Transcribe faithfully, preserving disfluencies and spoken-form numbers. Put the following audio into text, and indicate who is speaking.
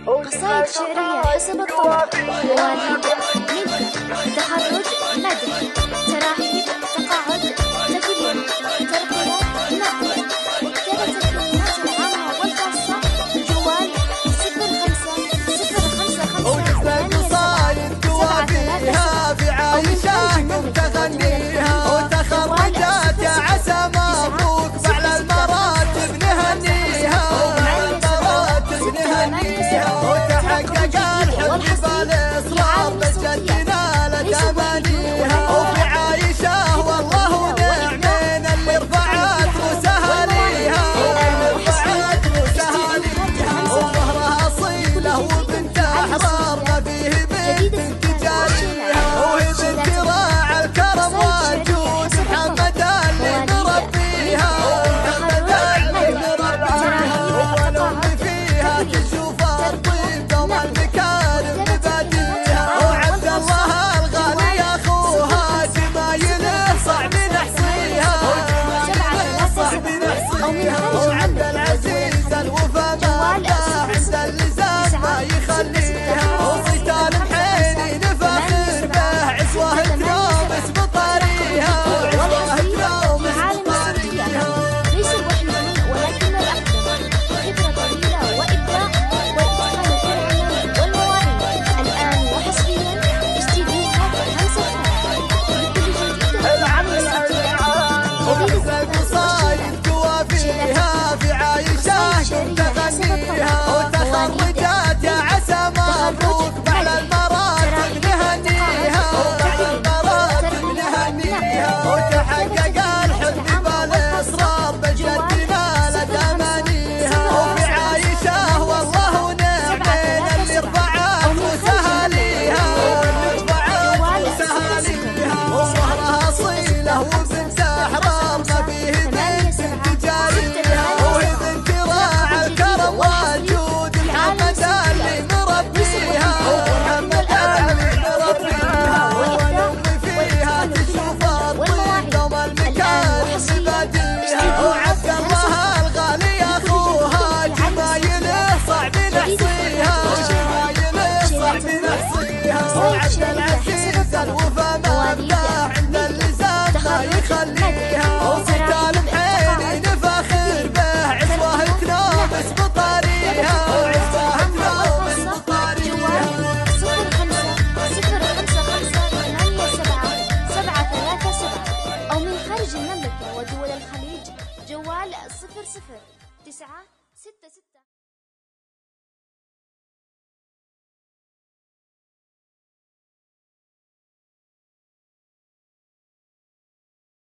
Speaker 1: قصائد شعرية حسب الطبع، مواليد نبدأ، تخرج مدح، تراحيب تقاعد تكريم، ترقية نقل، وكتابة الكلمات العامة والخاصة. الجوال صفر خمسة صفر خمسة خمسة ثمانية سبعة سبعة ثلاثة
Speaker 2: بعايشة كنت تغنيها وتخرجت يا عسى مبروك بعلى المراتب نهنيها المراتب نهنيها وتحقق الحلم بالاصرار بجدنا لتمانيها وفي عايشة والله ونعمين اللي رفعت وسهليها رفعت وسهليها وظهرها اصيله وبنت احرار ما فيه بنت تجاريها وهي بنت راعي الكرم والجود محمد اللي مربيها محمد اللي مربيها والام فيها تشوف الطيب دوم المكارم مباديها وعبد الله الغالي اخوها جمايله صعب نحصيها جمايله صعب نحصيها وعبد العزيز الوفا ما له عند اللزام ما يخليها وصيتان محيني نفخر به عصوه تنومس بطاريها عصوه تنومس بطاريها.
Speaker 1: ليس الوحيدين ولكن الأقدم، خبرة طويلة وإبداع وإتقان في العمل والمواعيد. الآن وحصريا استديوهات همسة لكل جديد
Speaker 2: وأحسن قصايد جوا فيها في عايشة كنت تغنيها وتخرجت يا عسى مبروك بعلى المراتب نهنيها بعلى المراتب نهنيها وتحقق الحلم بالاصرار بجدنا لتمانيها وفي عايشة والله ونعمين اللي رفعت وسهليها اللي رفعت وسهليها وظهرها اصيله وبنت احرار ما فيه بنت تجاريها وهي بنت راعي الكرم والجود محمد اللي مربيها محمد اللي مربيها والام فيها تشوف الطيب دوم المكارم مباديها وعبد الله الغالي اخوها جمايله صعب نحصيها